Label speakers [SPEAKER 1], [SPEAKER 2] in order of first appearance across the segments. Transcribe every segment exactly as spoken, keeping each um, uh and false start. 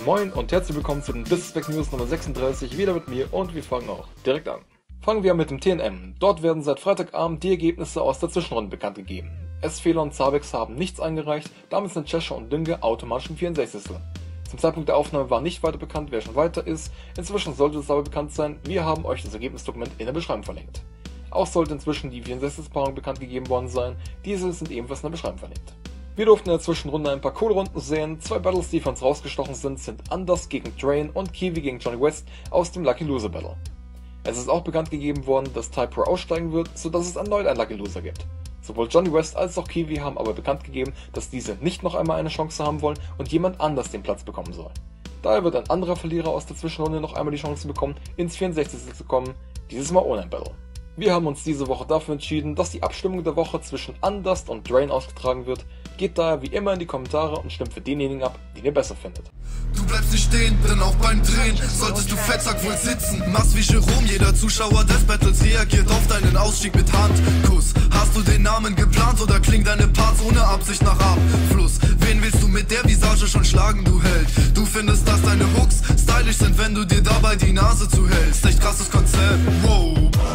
[SPEAKER 1] Moin und herzlich willkommen zu den Disrespect News Nummer sechsunddreißig, wieder mit mir und wir fangen auch direkt an. Fangen wir mit dem T N M. Dort werden seit Freitagabend die Ergebnisse aus der Zwischenrunde bekannt gegeben. S-Fehler und Zabex haben nichts eingereicht, damit sind Cheshire und Dünge automatisch im vierundsechzigsten Zum Zeitpunkt der Aufnahme war nicht weiter bekannt, wer schon weiter ist, inzwischen sollte es aber bekannt sein, wir haben euch das Ergebnisdokument in der Beschreibung verlinkt. Auch sollte inzwischen die vierundsechzigste Paarung bekannt gegeben worden sein, diese sind ebenfalls in der Beschreibung verlinkt. Wir durften in der Zwischenrunde ein paar coole Runden sehen, zwei Battles, die für uns rausgestochen sind, sind Anders gegen Drain und Kiwi gegen Johnny West aus dem Lucky Loser Battle. Es ist auch bekannt gegeben worden, dass Type Pro aussteigen wird, sodass es erneut einen Lucky Loser gibt. Sowohl Johnny West als auch Kiwi haben aber bekannt gegeben, dass diese nicht noch einmal eine Chance haben wollen und jemand anders den Platz bekommen soll. Daher wird ein anderer Verlierer aus der Zwischenrunde noch einmal die Chance bekommen, ins vierundsechzigste zu kommen, dieses Mal ohne ein Battle. Wir haben uns diese Woche dafür entschieden, dass die Abstimmung der Woche zwischen Undust und Drain ausgetragen wird. Geht daher wie immer in die Kommentare und stimmt für denjenigen ab, den ihr besser findet.
[SPEAKER 2] Du bleibst nicht stehen, denn auch beim Drehen solltest du fettsack wohl sitzen. Machst wie Jerome, jeder Zuschauer des Battles reagiert auf deinen Ausstieg mit Handkuss. Hast du den Namen geplant oder klingt deine Parts ohne Absicht nach Abfluss? Wen willst du mit der Visage schon schlagen, du Held? Du findest, dass deine Hooks stylisch sind, wenn du dir dabei die Nase zuhältst. Echt krasses Konzept, wow.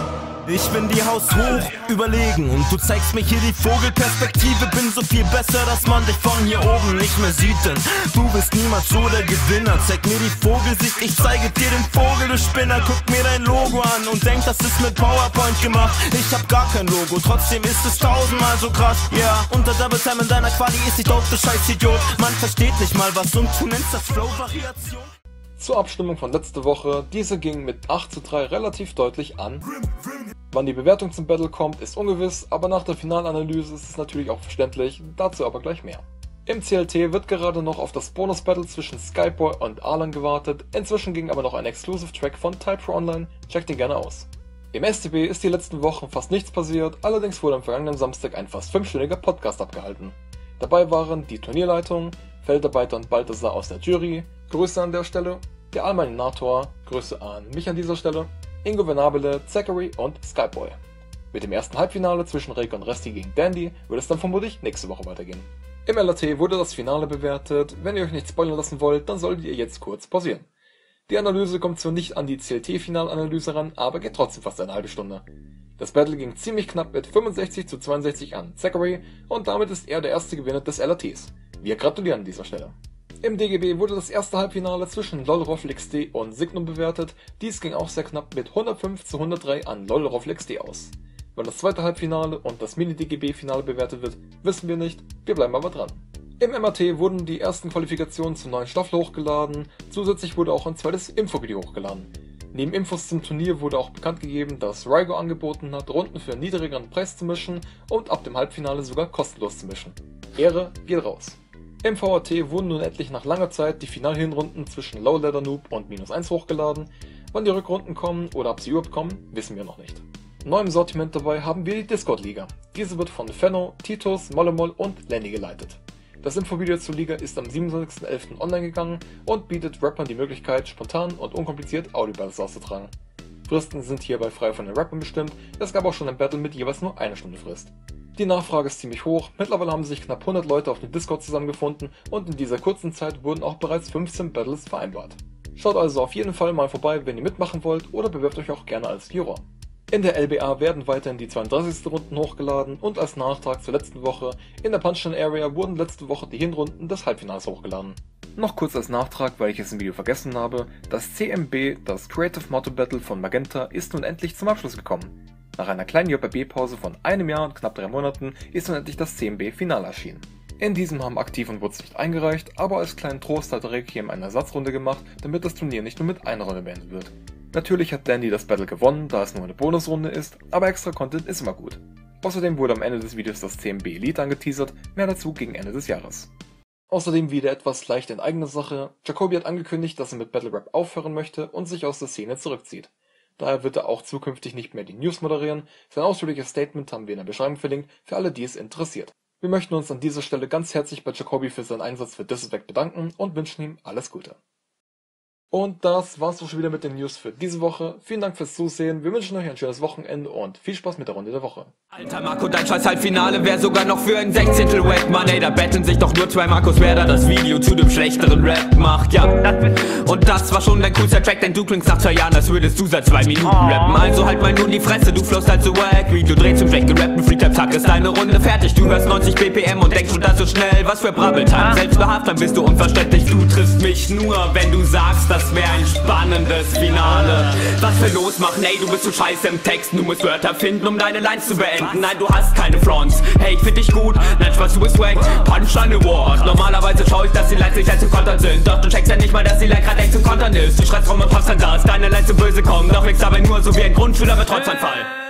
[SPEAKER 3] Ich bin die Haus hoch überlegen und du zeigst mir hier die Vogelperspektive. Bin so viel besser, dass man dich von hier oben nicht mehr sieht, denn du bist niemals so der Gewinner. Zeig mir die Vogelsicht, ich zeige dir den Vogel, du Spinner. Guck mir dein Logo an und denk, das ist mit PowerPoint gemacht. Ich hab gar kein Logo, trotzdem ist es tausendmal so krass. Ja, yeah. Unter Double Time in deiner Quali ist nicht dope, du scheiß Idiot. Man versteht nicht mal was und du nennst das Flow-Variation.
[SPEAKER 1] Zur Abstimmung von letzter Woche, diese ging mit acht zu drei relativ deutlich an. Wann die Bewertung zum Battle kommt, ist ungewiss, aber nach der Finalanalyse ist es natürlich auch verständlich, dazu aber gleich mehr. Im C L T wird gerade noch auf das Bonus-Battle zwischen Skyboy und Arlan gewartet, inzwischen ging aber noch ein Exclusive-Track von Type Pro online, checkt ihn gerne aus. Im S T B ist die letzten Wochen fast nichts passiert, allerdings wurde am vergangenen Samstag ein fast fünfstündiger Podcast abgehalten. Dabei waren die Turnierleitung, Feldarbeiter und Balthasar aus der Jury, Grüße an der Stelle, der Almaninator, Grüße an mich an dieser Stelle, Ingo Venabile, Zachary und Skyboy. Mit dem ersten Halbfinale zwischen Reka und Resti gegen Dandy wird es dann vermutlich nächste Woche weitergehen. Im L A T wurde das Finale bewertet, wenn ihr euch nicht spoilern lassen wollt, dann solltet ihr jetzt kurz pausieren. Die Analyse kommt zwar nicht an die C L T-Finalanalyse ran, aber geht trotzdem fast eine halbe Stunde. Das Battle ging ziemlich knapp mit fünfundsechzig zu zweiundsechzig an Zachary und damit ist er der erste Gewinner des L A Ts. Wir gratulieren an dieser Stelle. Im D G B wurde das erste Halbfinale zwischen LolRoffLXD und Signum bewertet, dies ging auch sehr knapp mit hundertfünf zu hundertdrei an LolRoffLXD aus. Wann das zweite Halbfinale und das Mini-D G B-Finale bewertet wird, wissen wir nicht, wir bleiben aber dran. Im M A T wurden die ersten Qualifikationen zur neuen Staffel hochgeladen, zusätzlich wurde auch ein zweites Infovideo hochgeladen. Neben Infos zum Turnier wurde auch bekannt gegeben, dass Rygo angeboten hat, Runden für einen niedrigeren Preis zu mischen und ab dem Halbfinale sogar kostenlos zu mischen. Ehre geht raus. Im V A T wurden nun endlich nach langer Zeit die Finalhinrunden zwischen Low Ladder Noob und Minus eins hochgeladen. Wann die Rückrunden kommen oder ob sie überhaupt kommen, wissen wir noch nicht. Neu im Sortiment dabei haben wir die Discord-Liga. Diese wird von Fenno, Titus, Mollemol und Lenny geleitet. Das Infovideo zur Liga ist am siebenundzwanzigsten elften online gegangen und bietet Rappern die Möglichkeit, spontan und unkompliziert Audio-Battles auszutragen. Fristen sind hierbei frei von den Rappern bestimmt, es gab auch schon ein Battle mit jeweils nur eine Stunde Frist. Die Nachfrage ist ziemlich hoch, mittlerweile haben sich knapp hundert Leute auf dem Discord zusammengefunden und in dieser kurzen Zeit wurden auch bereits fünfzehn Battles vereinbart. Schaut also auf jeden Fall mal vorbei, wenn ihr mitmachen wollt oder bewerbt euch auch gerne als Juror. In der L B A werden weiterhin die zweiunddreißigsten Runden hochgeladen und als Nachtrag zur letzten Woche in der Punch-In Area wurden letzte Woche die Hinrunden des Halbfinals hochgeladen. Noch kurz als Nachtrag, weil ich es im Video vergessen habe, das C M B, das Creative Motto Battle von Magenta, ist nun endlich zum Abschluss gekommen. Nach einer kleinen J B B-Pause von einem Jahr und knapp drei Monaten ist nun endlich das C M B-Finale erschienen. In diesem haben Aktiv und Woods nicht eingereicht, aber als kleinen Trost hat Requiem eine Ersatzrunde gemacht, damit das Turnier nicht nur mit einer Runde beendet wird. Natürlich hat Dandy das Battle gewonnen, da es nur eine Bonusrunde ist, aber extra Content ist immer gut. Außerdem wurde am Ende des Videos das C M B Elite angeteasert, mehr dazu gegen Ende des Jahres. Außerdem wieder etwas leicht in eigener Sache, Jacoby hat angekündigt, dass er mit Battle Rap aufhören möchte und sich aus der Szene zurückzieht. Daher wird er auch zukünftig nicht mehr die News moderieren, sein ausführliches Statement haben wir in der Beschreibung verlinkt, für alle die es interessiert. Wir möchten uns an dieser Stelle ganz herzlich bei Jacoby für seinen Einsatz für Disrespect bedanken und wünschen ihm alles Gute. Und das war's auch schon wieder mit den News für diese Woche. Vielen Dank fürs Zusehen. Wir wünschen euch ein schönes Wochenende und viel Spaß mit der Runde der Woche.
[SPEAKER 4] Alter Marco, dein scheiß Halbfinale wär sogar noch für ein Sechzehntel wack, Mann, ey, da betteln sich doch nur zwei Marcos, wer da das Video zu dem schlechteren Rap macht, ja. Und das war schon dein coolster Track, denn du klingst nach zwei Jahren, als würdest du seit zwei Minuten rappen. Also halt mal nun die Fresse, du flowst halt so wack, wie du drehst im schlecht gerappten Freetime, zack, ist deine Runde fertig. Du hörst neunzig B P M und denkst schon das so schnell, was für Brabbeltime. Selbstbehaft, dann bist du unverständlich, du triffst mich nur, wenn du sagst, das wär ein spannendes Finale. Was für los machen, ey, du bist so scheiße im Text, du musst Wörter finden, um deine Lines zu beenden. Nein, du hast keine Fronts, hey, ich find dich gut, nein, Spaß, du bist wack, Punchline Award. Normalerweise schau ich, dass die Lines nicht leicht zu kontern sind, doch du checkst ja nicht mal, dass die Line grad echt zu kontern ist. Du schreibst rum und poppst dann das, deine Lines so böse kommen, doch wirkst dabei nur so wie ein Grundschüler mit Trotzanfall.